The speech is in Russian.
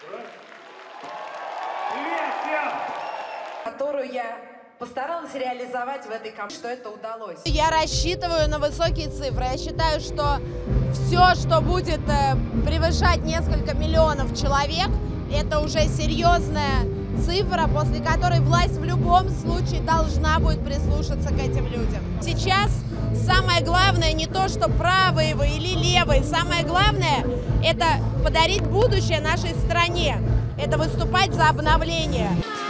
Которую я постаралась реализовать в этой команде, что это удалось. Я рассчитываю на высокие цифры. Я считаю, что все, что будет превышать несколько миллионов человек, это уже серьезная цифра, после которой власть в любом случае должна будет прислушаться к этим людям. Сейчас самое главное не то, что правые вы или левые. Самое главное – это подарить будущее нашей стране. Это выступать за обновление.